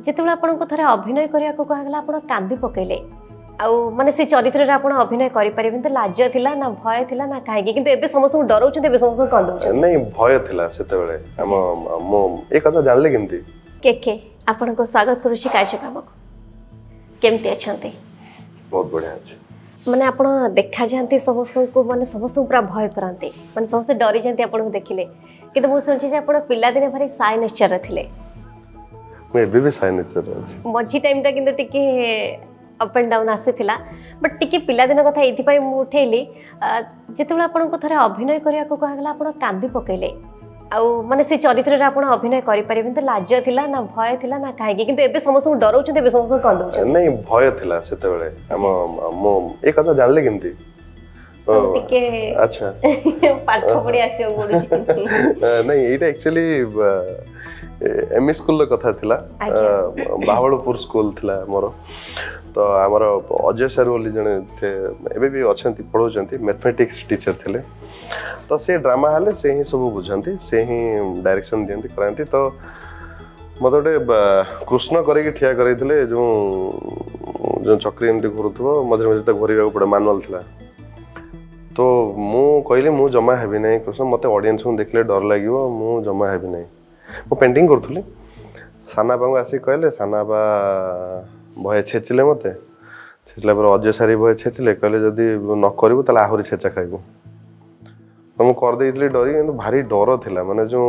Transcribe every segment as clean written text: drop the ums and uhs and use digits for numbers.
जितेबाला आपको थे अभिनय करने को कहला आप कांदी पकेले आउ माने से चरित्र आप अभिनय करें तो लाज थिला ना भय थिला ना कहीं किंतु एबे समस्त डराउछन एबे समस्त कंदउछन नहीं भय थिला सेते बेले हम मो ए कथा जानले केमती के आपनको स्वागत करूछी कार्यक्रम को केमती अछंती बहुत बढ़िया अछि माने आपण देखा जानती समस्त को माने समस्त पूरा भय करांती माने समस्त डरी जानती आपन को देखिले किंतु मु सुनछि जे आपण पिल्ला दिने भारी साइ नेचर थिले मैं भी साइ नेचर अछि मझी टाइम टा किंतु टिके अप एंड डाउन आसी थिला बट टिके पिल्ला दिन कथा एथि पई मु उठेली जेतेबेला आपन को थरे अभिनय करिया को कहला आपण कांदी पकेले आउ माने से चरित्र आप अभिनय करें तो लाज थिला ना भय थिला ना कहीं किंतु एबे समस्त डराउछन एबे समस्त कंदउछन नहीं भय थिला सेते बेले हम मो ए कथा जानले केमती टिके अच्छा पाठ पढी आसियो पडुछि नहीं एटा एक्चुअली एमई स्कूल कथा थिला बावळपुर स्कूल थिला मोर तो आमर अजय सर बोली जने थे एबे भी अछंती पढौचंती मैथमेटिक्स टीचर थिले तो से ड्रामा हाले से ही सब बुझंती से ही डायरेक्शन दियंती करांती तो मत गोटे कृष्ण करके ठिया करैथिले जो चक्री एमती घुरुथबो मझे मझे घोरिबा पड़े मानुअल थिला तो मु कहली मु जमा हेबी नै कृष्ण मते ऑडियंस को देखले डर लागिवो मु जमा हेबी नै मु पेंटिंग करथुली साना बाबू आसी कहले साना बा भय छेचिले मते छेचिला पर अजय सारी भय छेचिले कहले जदी न करबो तला आहुरी छेचा खाइबो हम कर देइतले डरी किंतु भारी डर थिला माने जो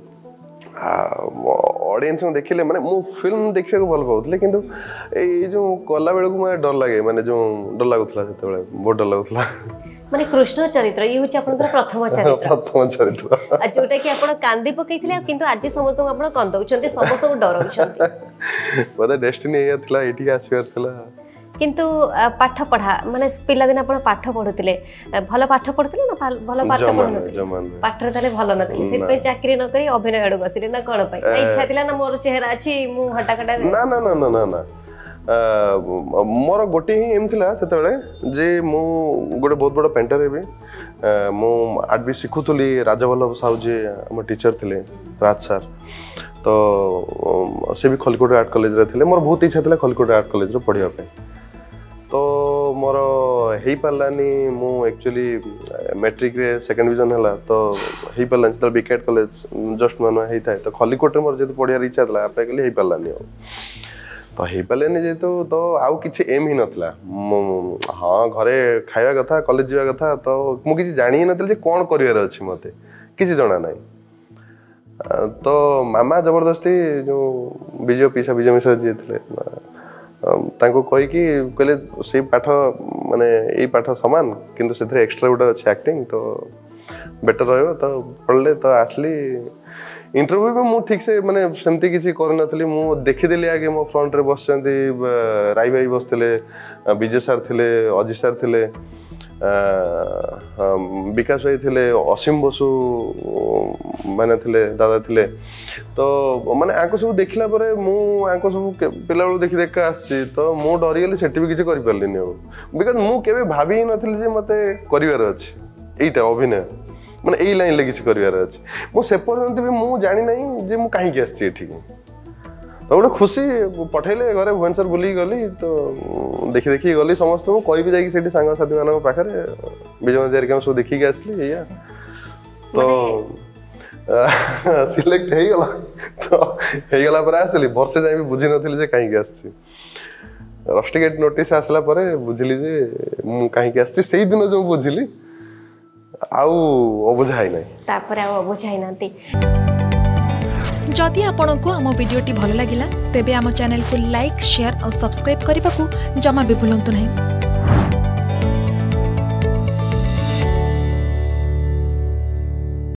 ऑडियंस को देखिले माने मु फिल्म देखिया को भल पाउतले किंतु ए जो कला बेल को माने डर लागे माने जो डर लागुतला सेते बेले बहुत डर लागुतला माने कृष्ण चरित्र ये होची आपनकर प्रथम चरित्र जोटा कि आपण कांदी पकैथिले किंतु आज समस्त आपण कंदउछन्ते समस्त को डराउछन्ते बदा डेस्टिनी ए थिला एठी आसीवर थिला किंतु पाठ पढ़ा माने पिला दिन आपण पाठ पढुतिले भलो पाठ पढुतिले ना भलो पाठ पढुतिले पाठ रे ताले भलो नथिले से पे चाकरी न करी अभिनय अडो गसिले ना कोन पई इच्छा थिला ना मोर चेहरा अछि मु हटा कटा ना ना ना ना ना ना मोर गोटे ही एम थिला सेते बेले जे मु गोटे बहुत बड़ा पेंटर हेबी मु आर्ट भी सिखुतली राजा वल्लभ साहू जे हम टीचर थिले राज सर तो से भी खलकोट आर्ट कॉलेज रे थिले मोर बहुत इच्छा थिला खलकोट आर्ट कॉलेज रे पढिया पे तो मोर हेई पालानी मु एक्चुअली मैट्रिक रे सेकंड डिवीजन हला तो हेई पालानी तो बीकेट कॉलेज जस्ट मान हेई थाए तो खलिकोट रे मोर जेतु पढिया इच्छा थला आपे कहली हेई पालानी तो हेई पालानी जेतु तो आउ किछि एम ही नथला हां घरे खाଇବା कथा कॉलेज जीवा कथा तो मु किछि जानि नथले जे कोन करियर अछि मते किछि जणा नाही तो मामा जबरदस्ती जो विजय पिसा विजय मिश्र जी थे तांको कहि कि कहले से पाठ माने ए पाठ समान किंतु सेथरे एक्स्ट्रा गोटे अछि एक्टिंग तो बेटर रहयो तो पढ़ले तो आसली इंटरव्यू में मु ठीक से माने सेमती किसी कर नथली मु देखि देली आगे मो फ्रंट रे बसचंती राई भाई बसथिले विजय सर थिले अजय सर थिले विकास भाई थिले असीम बसु माने थिले दादा थिले तो माने आको सब देखला परे मु आको सब पिला बेल देखि देख आसी तो मु डरी गेली सेठी भी किछि करि परलिनी हो बिकॉज़ मु केबे भाबी नथिले जे मते करिवार अछि एटा अभिनय माने एई लाइन ले किछि करिवार अछि मु से पर्यंत भी मु जानि नै जे मु काहे के आसी एठी तो गोटे खुशी पठेले घरे भुवनेश्वर बुली गली तो देखि देखि गली समस्त को कहि भी जाई सेठी संग साथी मानक पाखरे विजय देर के सब देखि के आसली या तो सिलेक्ट हे गला तो हे गला पर आसली वर्षे जाई भी बुझी नथिले जे काहे के आसी रस्टिकेट नोटिस आसला परे बुझिली जे मु काहे के आसी सेही दिन जो बुझिली आउ अबुझाई नै तापर आउ अबुझाई नांती जदि आपंक आम भिडी भल लगा तेब आम चैनल को लाइक शेयर और सब्सक्राइब करने को जमा भी भूलु नहीं।